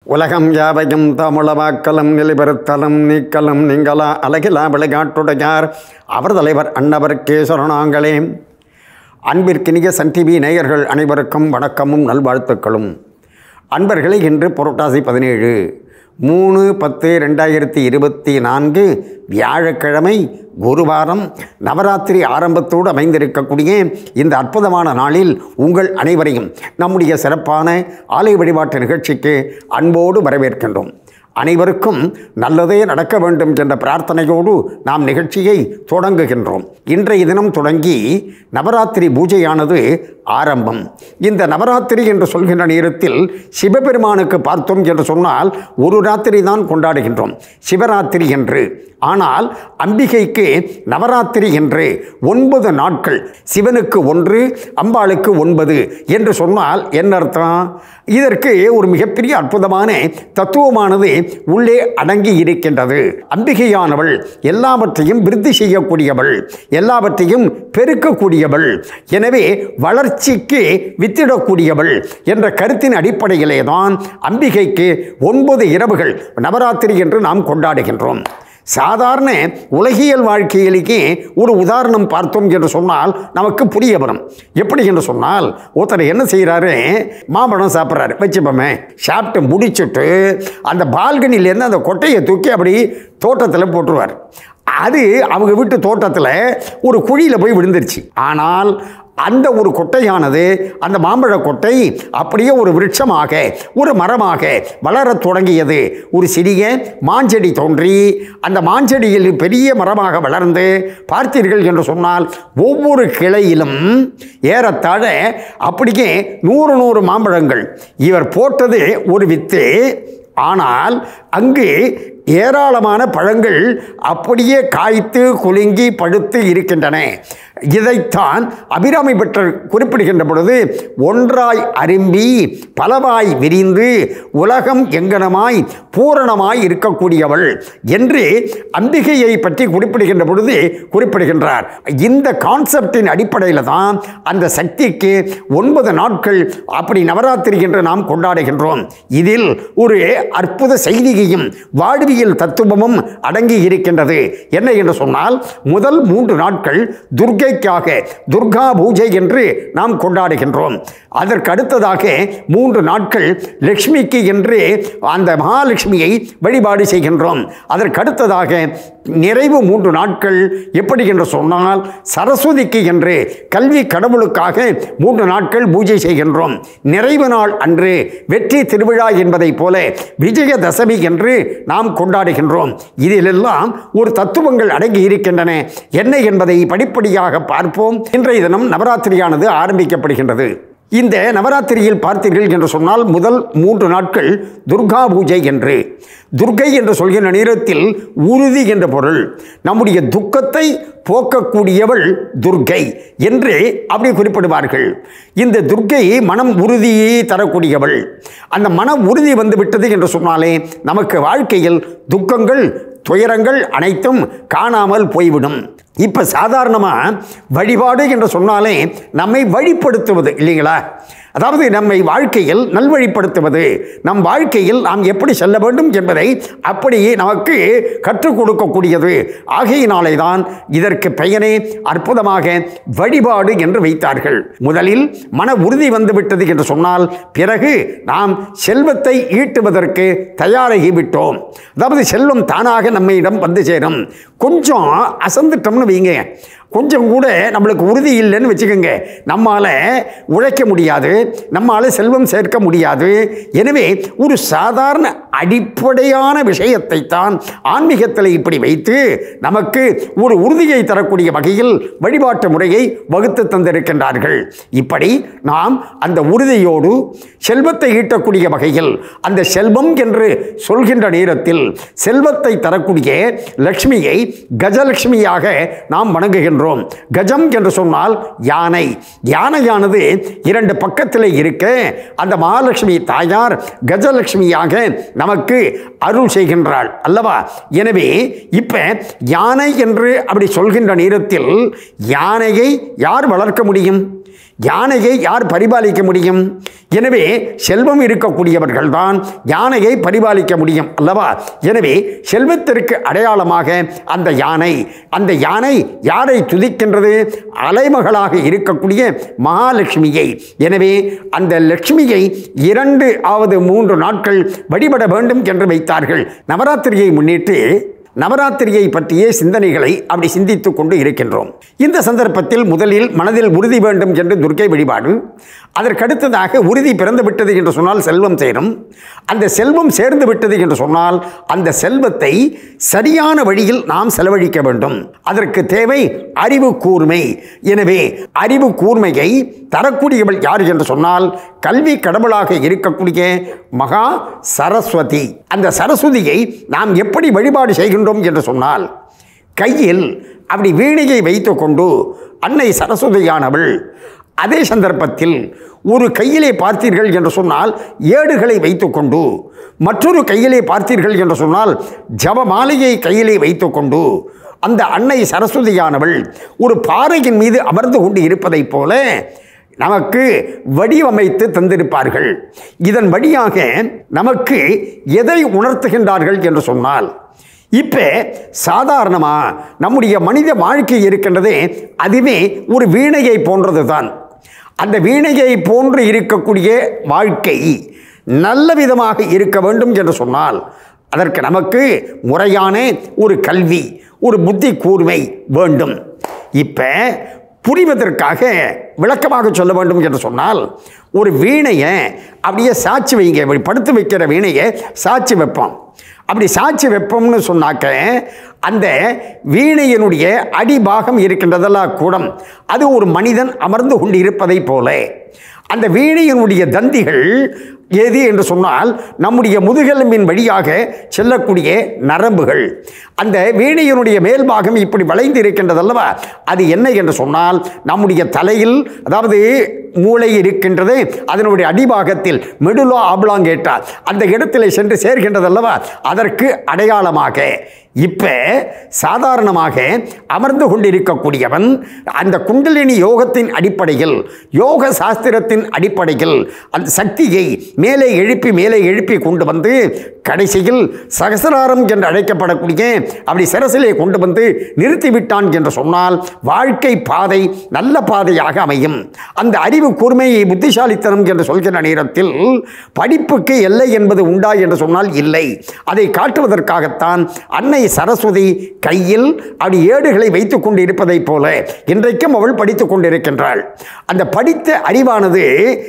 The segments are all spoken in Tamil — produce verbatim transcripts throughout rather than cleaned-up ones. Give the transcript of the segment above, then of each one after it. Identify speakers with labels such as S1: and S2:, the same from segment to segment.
S1: உலகம் யாவையும் தமிழமாக்கலம் நிலைபெறுத்தலம் நீக்கலம் நீங்களா அழகிலா விளையாட்டுடையார் அவர் தலைவர் அன்னவர் கேசரணாங்களே. அன்பிற்கினிய சன் டிவி நேயர்கள் அனைவருக்கும் வணக்கமும் நல்வாழ்த்துக்களும். அன்பர்களை இன்று புரட்டாசி பதினேழு மூணு பத்து ரெண்டாயிரத்தி இருபத்தி நான்கு வியாழக்கிழமை குருவாரம் நவராத்திரி ஆரம்பத்தோடு அமைந்திருக்கக்கூடிய இந்த அற்புதமான நாளில் உங்கள் அனைவரையும் நம்முடைய சிறப்பான ஆலய வழிபாட்டு நிகழ்ச்சிக்கு அன்போடு வரவேற்கின்றோம். அனைவருக்கும் நல்லதே நடக்க வேண்டும் என்ற பிரார்த்தனையோடு நாம் நிகழ்ச்சியை தொடங்குகின்றோம். இன்றைய தினம் தொடங்கி நவராத்திரி பூஜையானது ஆரம்பம். இந்த நவராத்திரி என்று சொல்கின்ற நேரத்தில் சிவபெருமானுக்கு பார்த்தோம் என்று சொன்னால் ஒரு ராத்திரி தான் கொண்டாடுகின்றோம், சிவராத்திரி என்று. ஆனால் அம்பிகைக்கு நவராத்திரி என்று ஒன்பது நாட்கள், சிவனுக்கு ஒன்று அம்பாளுக்கு ஒன்பது என்று சொன்னால் என்ன அர்த்தம்? இதற்கு ஒரு மிகப்பெரிய அற்புதமான தத்துவமானது உள்ளே அடங்கி இருக்கின்றது. அம்பிகையானவள் எல்லாவற்றையும் விருத்தி செய்யக்கூடியவள், எல்லாவற்றையும் பெருக்கக்கூடியவள், எனவே வளர்ச்சிக்கு வித்திடக்கூடியவள் என்ற கருத்தின் அடிப்படையிலே தான் அம்பிகைக்கு ஒன்பது இரவுகள் நவராத்திரி என்று நாம் கொண்டாடுகின்றோம். சாதாரண உலகியல் வாழ்க்கையிலேயே ஒரு உதாரணம் பார்த்தோம் என்று சொன்னால் நமக்கு புரிய வரும். எப்படி என்று சொன்னால், ஒருத்தர் என்ன செய்கிறாரு, மாம்பழம் சாப்பிட்றாரு வச்சுப்போமே, சாப்பிட்டு முடிச்சுட்டு அந்த பால்கனிலேருந்து அந்த கொட்டையை தூக்கி அப்படி தோட்டத்தில் போட்டுருவார். அது அவங்க வீட்டு தோட்டத்தில் ஒரு குழியில் போய் விழுந்துருச்சு. ஆனால் அந்த ஒரு கொட்டையானது, அந்த மாம்பழ கொட்டை அப்படியே ஒரு விருட்சமாக ஒரு மரமாக வளரத் தொடங்கியது. ஒரு சிறிய மாஞ்செடி தோன்றி அந்த மாஞ்செடியில் பெரிய மரமாக வளர்ந்து பார்த்தீர்கள் என்று சொன்னால் ஒவ்வொரு கிளையிலும் ஏறத்தாழ அப்படியே நூறு நூறு மாம்பழங்கள். இவர் போட்டது ஒரு வித்து, ஆனால் அங்கு ஏராளமான பழங்கள் அப்படியே காய்த்து குலுங்கி பழுத்து இருக்கின்றன. இதைத்தான் அபிராமி பட்டர் குறிப்பிடுகின்ற பொழுது, ஒன்றாய் அரும்பி பலவாய் விரிந்து உலகம் எங்கனமாய் பூரணமாய் இருக்கக்கூடியவள் என்று அம்பிகையை பற்றி குறிப்பிடுகின்ற பொழுது குறிப்பிடுகின்றார். இந்த கான்செப்டின் அடிப்படையில் தான் அந்த சக்திக்கு ஒன்பது நாட்கள் அப்படி நவராத்திரி என்று நாம் கொண்டாடுகின்றோம். இதில் ஒரு அற்புத செய்தியையும் வாழ்வியல் தத்துவமும் அடங்கி இருக்கின்றது. என்ன என்று சொன்னால், முதல் மூன்று நாட்கள் துர்க்கை துர்கா பூஜை என்று நாம் கொண்டாடுகின்றோம். அதற்கு அடுத்ததாக மூன்று நாட்கள் லட்சுமிக்கு என்று அந்த மகாலட்சுமியை வழிபாடு செய்கின்றோம். அதற்கு அடுத்ததாக நிறைவு மூன்று நாட்கள் எப்படி என்று சொன்னால் சரஸ்வதிக்கு என்று கல்வி கடவுளுக்காக மூன்று நாட்கள் பூஜை செய்கின்றோம். நிறைவு நாள் அன்று வெற்றி திருவிழா என்பதை போல விஜயதசமி என்று நாம் கொண்டாடுகின்றோம். இதிலெல்லாம் ஒரு தத்துவங்கள் அடங்கி இருக்கின்றன. என்ன என்பதை படிப்படியாக பார்ப்போம். இன்றைய தினம் நவராத்திரியானது ஆரம்பிக்கப்படுகின்றது. இந்த நவராத்திரியில் பார்த்தீர்கள் என்று சொன்னால் முதல் மூன்று நாட்கள் துர்கா பூஜை என்று. துர்க்கை என்று சொல்கின்ற நேரத்தில் உறுதி என்ற பொருள். நம்முடைய துக்கத்தை போக்கக்கூடியவள் துர்க்கை என்று அப்படி குறிப்பிடுவார்கள். இந்த துர்க்கை மனம் உறுதியை தரக்கூடியவள். அந்த மன உறுதி வந்து விட்டது என்று சொன்னாலே நமக்கு வாழ்க்கையில் துக்கங்கள் துயரங்கள் அனைத்தும் காணாமல் போய்விடும். இப்போ சாதாரணமாக வழிபாடு என்று சொன்னாலே நம்மை வழிப்படுத்துவது இல்லைங்களா? அதாவது நம்மை வாழ்க்கையில் நல்வழிப்படுத்துவது, நம் வாழ்க்கையில் நாம் எப்படி செல்ல வேண்டும் என்பதை அப்படியே நமக்கு கற்றுக் கொடுக்கக்கூடியது. ஆகையினாலே தான் இதற்கு பெயரே அற்புதமாக வழிபாடு என்று வைத்தார்கள். முதலில் மன உறுதி வந்துவிட்டது என்று சொன்னால் பிறகு நாம் செல்வத்தை ஈட்டுவதற்கு தயாராகிவிட்டோம். அதாவது செல்வம் தானாக நம்மிடம் வந்து சேரும். கொஞ்சம் அசந்துட்டோம்னு வைங்க, கொஞ்சம் கூட நம்மளுக்கு உறுதி இல்லைன்னு வச்சுக்கோங்க, நம்மால் உழைக்க முடியாது, நம்மால் செல்வம் சேர்க்க முடியாது. எனவே ஒரு சாதாரண அடிப்படையான விஷயத்தை தான் ஆன்மீகத்தில் இப்படி வைத்து நமக்கு ஒரு உறுதியை தரக்கூடிய வகையில் வழிபாட்டு முறையை வகுத்து தந்திருக்கின்றார்கள். இப்படி நாம் அந்த உறுதியோடு செல்வத்தை ஈட்டக்கூடிய வகையில் அந்த செல்வம் என்று சொல்கின்ற நேரத்தில் செல்வத்தை தரக்கூடிய லட்சுமியை கஜலட்சுமியாக நாம் வணங்குகின்றோம். கஜம் என்று சொன்னால் யானை. யானையானது இரண்டு பக்கத்தில் இருக்க அந்த மகாலட்சுமி தாயார் கஜலட்சுமியாக நமக்கு அருள் செய்கின்றாள் அல்லவா? எனவே இப்ப யானை என்று அப்படி சொல்கின்ற நேரத்தில் யானையை யார் வளர்க்க முடியும்? யானையை யார் பரிபாலிக்க முடியும்? எனவே செல்வம் இருக்கக்கூடியவர்கள் தான் யானையை பரிபாலிக்க முடியும் அல்லவா? எனவே செல்வத்திற்கு அடையாளமாக அந்த யானை, அந்த யானை யாரை துதிக்கின்றது? அலைமகளாக இருக்கக்கூடிய மகாலட்சுமியை. எனவே அந்த லட்சுமியை இரண்டு ஆவது மூன்று நாட்கள் வழிபட வேண்டும் என்று வைத்தார்கள். நவராத்திரியை முன்னிட்டு நவராத்திரியை பற்றிய சிந்தனைகளை அப்படி சிந்தித்து கொண்டு இருக்கின்றோம். இந்த சந்தர்ப்பத்தில் முதலில் மனதில் உறுதி வேண்டும் என்று துர்க்கை வழிபாடு, அதற்கடுத்ததாக உறுதி பிறந்து விட்டது என்று சொன்னால் செல்வம் சேரும். அந்த செல்வம் சேர்ந்து விட்டது என்று சொன்னால் அந்த செல்வத்தை சரியான வழியில் நாம் செலவழிக்க வேண்டும். அதற்கு தேவை அறிவு கூர்மை. எனவே அறிவு கூர்மையை தரக்கூடியவள் யார் என்று சொன்னால் கல்வி கடவுளாக இருக்கக்கூடிய மகா சரஸ்வதி. அந்த சரஸ்வதியை நாம் எப்படி வழிபாடு செய்கின்றோம் என்று சொன்னால், கையில் அப்படி வீணையை வைத்து கொண்டு அன்னை சரஸ்வதியானவள் அதே சந்தர்ப்பத்தில் ஒரு கையிலே பார்த்தீர்கள் என்று சொன்னால் ஏடுகளை வைத்துக்கொண்டு, மற்றொரு கையிலே பார்த்தீர்கள் என்று சொன்னால் ஜபமாலையை கையிலே வைத்துக்கொண்டு அந்த அன்னை சரஸ்வதியானவள் ஒரு பாறையின் மீது அமர்ந்து கொண்டு இருப்பதைப் போல நமக்கு வடிவமைத்து தந்திருப்பார்கள். இதன் வழியாக நமக்கு எதை உணர்த்துகின்றார்கள் என்று சொன்னால், இப்போ சாதாரணமாக நம்முடைய மனித வாழ்க்கை இருக்கின்றதே அதுவே ஒரு வீணையை போன்றது தான். அந்த வீணையை போன்று இருக்கக்கூடிய வாழ்க்கை நல்ல விதமாக இருக்க வேண்டும் என்று சொன்னால் அதற்கு நமக்கு முறையான ஒரு கல்வி, ஒரு புத்தி கூர்மை வேண்டும். இப்போ புரிவதற்காக விளக்கமாக சொல்ல வேண்டும் என்று சொன்னால், ஒரு வீணையை அப்படியே சாட்சி வைங்க, படுத்து வைக்கிற வீணையை சாட்சி வைப்போம். அப்படி சாட்சி வைப்போம்னு சொன்னாக்க அந்த வீணையினுடைய அடிபாகம் இருக்கின்றதெல்லாம் கூடம், அது ஒரு மனிதன் அமர்ந்து கொண்டு இருப்பதை போல அந்த வீணையினுடைய தந்திகள் எது என்று சொன்னால் நம்முடைய முதுகெலும்பின் வழியாக செல்லக்கூடிய நரம்புகள். அந்த வீணையினுடைய மேல்பாகம் இப்படி வளைந்து இருக்கின்றதல்லவா, அது என்ன என்று சொன்னால் நம்முடைய தலையில், அதாவது மூளை இருக்கின்றது, அதனுடைய அடிபாகத்தில் மெடுலோ ஆப்லாங்கேட்டா அந்த இடத்தில் சென்று சேர்கின்றதல்லவா, அதற்கு அடையாளமாக இப்போ சாதாரணமாக அமர்ந்து கொண்டிருக்கக்கூடியவன் அந்த குண்டலினி யோகத்தின் அடிப்படையில், யோக சாஸ்திரத்தின் அடிப்படையில் அந்த சக்தியை மேலே எழுப்பி மேலே எழுப்பி கொண்டு வந்து கடைசியில் சகசிராரம் என்று அழைக்கப்படக்கூடிய அப்படி சிரசிலே கொண்டு வந்து நிறுத்திவிட்டான் என்று சொன்னால் வாழ்க்கை பாதை நல்ல பாதையாக அமையும். அந்த அறிவு கூர்மையை புத்திசாலித்தனம் என்று சொல்கிற நேரத்தில் படிப்புக்கு எல்லை என்பது உண்டா என்று சொன்னால் இல்லை. அதை காட்டுவதற்காகத்தான் அன்னை சரஸ்வதி கையில் அப்படி ஏடுகளை வைத்துக் கொண்டு இருப்பதைப் போல இன்றைக்கும் அவள் படித்துக் கொண்டிருக்கின்றாள். அந்த படித்த அறிவானது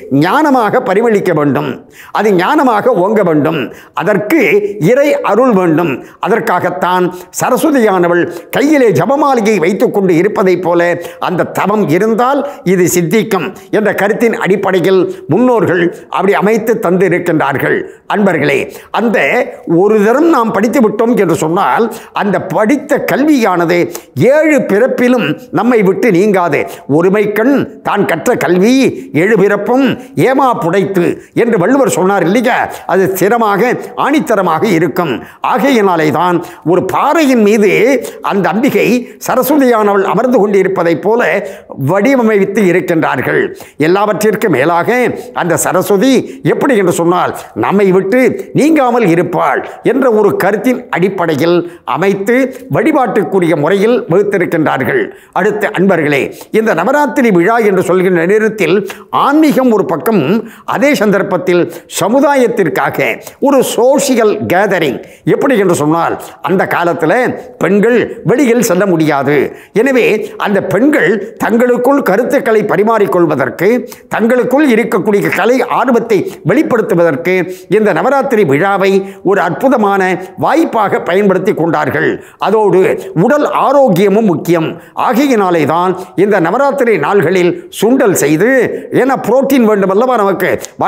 S1: ஞானமாக பரிமளிக்க வேண்டும், அது ஞானமாக ஓங்க வேண்டும், அதற்கு இறை அருள் வேண்டும். அதற்காகத்தான் சரஸ்வதியானவள் கையிலே ஜபமாலையை வைத்துக் கொண்டு இருப்பதைப் போல அந்த தவம் இருந்தால் இது சித்திக்கும் என்ற கருத்தின் அடிப்படையில் முன்னோர்கள் அப்படி அமைத்து தந்து இருக்கின்றார்கள். அன்பர்களே, அந்த ஒரு தரம் நாம் படித்து விட்டோம் என்று சொன்னால் அந்த படித்த கல்வியானது ஏழு பிறப்பிலும் நம்மை விட்டு நீங்காது. ஒருமை கண் தான் கற்ற கல்வி ஏழு பிறப்பும் ஏமா புடைத்து என்று வள்ளுவர் சொன்னார் இல்லையா, அது ஸ்திரமாக ஆணித்தரமாக இருக்கும். ஆகையினாலே தான் ஒரு பாறையின் மீது அந்த அம்பிகை சரஸ்வதியானவள் அமர்ந்து கொண்டிருப்பதைப் போல வடிவமைத்து இருக்கின்றார்கள். எல்லாவற்றிற்கும் மேலாக அந்த சரஸ்வதி எப்படி என்று சொன்னால் நம்மை விட்டு நீங்காமல் இருப்பாள் என்ற ஒரு கருத்தின் அடிப்படையில் அமைத்து வழிபாட்டுக்குரிய முறையில் வகுத்திருக்கின்றார்கள். அடுத்த அன்பர்களே, இந்த நவராத்திரி விழா என்று சொல்கின்ற நேரத்தில் ஆன்மீகம் ஒரு பக்கம், அதே சந்தர்ப்பத்தில் சமுதாயத்திற்காக ஒரு சோசியல் கேதரிங். எப்படி என்று சொன்னால் அந்த காலத்தில் பெண்கள் வெளியில் செல்ல முடியாது. எனவே அந்த பெண்கள் தங்களுக்குள் கருத்துக்களை பரிமாறிக்கொள்வதற்கு, தங்களுக்குள் இருக்கக்கூடிய கலை ஆர்வத்தை வெளிப்படுத்துவதற்கு இந்த நவராத்திரி விழாவை ஒரு அற்புதமான வாய்ப்பாக பயன்படுத்தி கொண்டார்கள். அதோடு உடல் ஆரோக்கியமும் முக்கியம். ஆகையினாலே தான் இந்த நவராத்திரி நாள்களில் சுண்டல் செய்து, ஏன்னா புரோட்டீன் வேண்டும் அல்லவா நமக்கு வாழ்க்கைக்கு,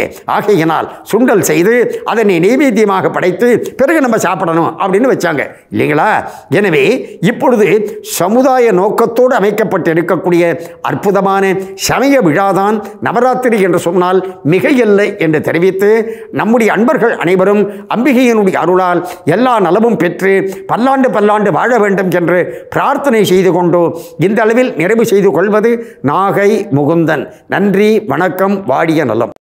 S1: ஆகையினால் சுண்டல் செய்து அதனை நெய்வேத்தியமாக படைத்து பிறகு நம்ம சாப்பிடணும் அப்படின்னு வச்சாங்க இல்லைங்களா. எனவே இப்பொழுது சமுதாய நோக்கத்தோடு அமைக்கப்பட்டு இருக்கக்கூடிய அற்புதமான சமய விழாதான் நவராத்திரி என்று சொன்னால் மிகையில்லை என்று தெரிவித்து நம்முடைய அன்பர்கள் அனைவரும் அம்பிகையினுடைய அருளால் எல்லா நலமும் பெற்று பல்லாண்டு பல்லாண்டு வாழ வேண்டும் என்று பிரார்த்தனை செய்து கொண்டு இந்த அளவில் நிறைவு செய்து கொள்வது நாகை முகுந்தன். நன்றி, வணக்கம், வாடிய நலம்.